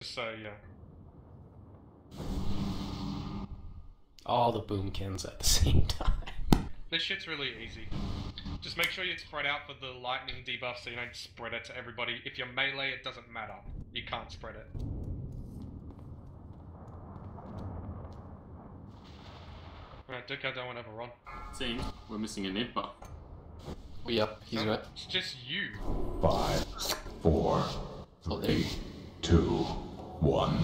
So, yeah. All the boomkins at the same time. This shit's really easy. Just make sure you spread out for the lightning debuff so you don't spread it to everybody. If you're melee, it doesn't matter. You can't spread it. Alright, Dick, I don't want to have a run. Seems we're missing a nib buff. Yep, he's right. It's just you. 5, 4, 3, 2, 1.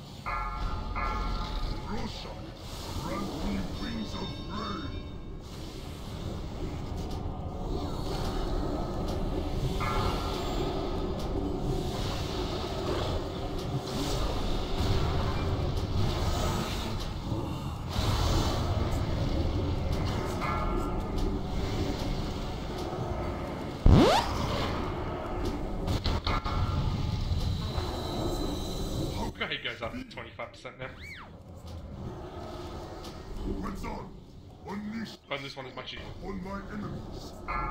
He goes up to 25% now. But this one is much easier. On my enemies.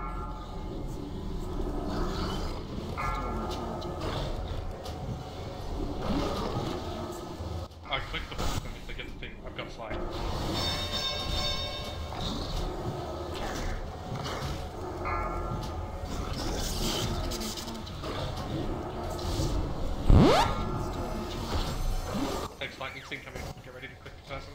I click the button if they get the thing. I've got slide. Next lightning thing coming. Get ready to click the person.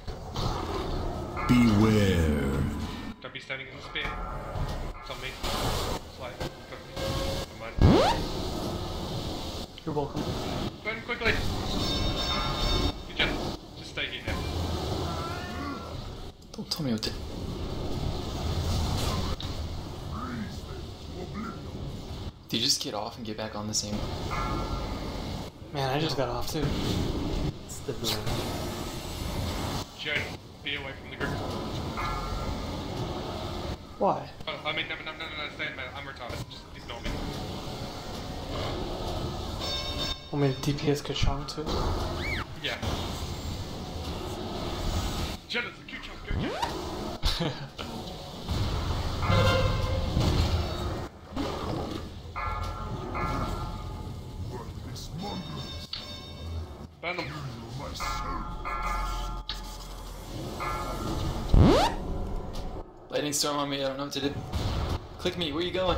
Beware. Don't be standing in the spear. It's on me. Slide. Never mind. You're welcome. Burn quickly. Good job. Just stay here now. Don't tell me what to... Did you just get off and get back on the same... Man, I just got off too. It's the door. Joe, be away from the group. Why? Oh, I mean, no, stay in there. I'm retarded. Just ignore me. Want me to DPS Kachong too? Yeah. Joe, it's a cute chunk. Go get it. Burn them. Lightning storm on me, I don't know what to do. Click me, where you going?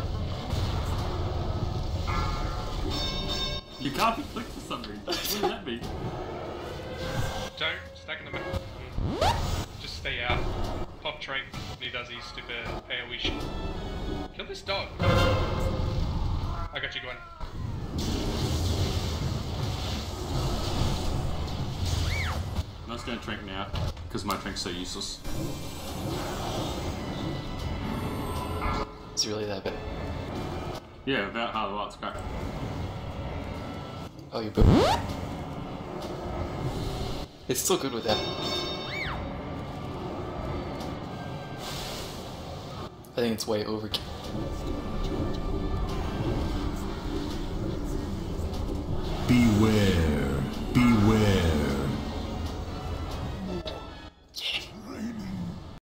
You can't be clicked for some reason. What does that mean? Don't stack in the middle. Just stay out. Pop trait. He does his stupid AoE shit. Kill this dog. I got you, Gwen. I'm just gonna drink now, because my drink's so useless. Is it really that bad? Yeah, without Harley Light's crap. Oh, you're boom. It's still good with that. I think it's way overkill. Beware.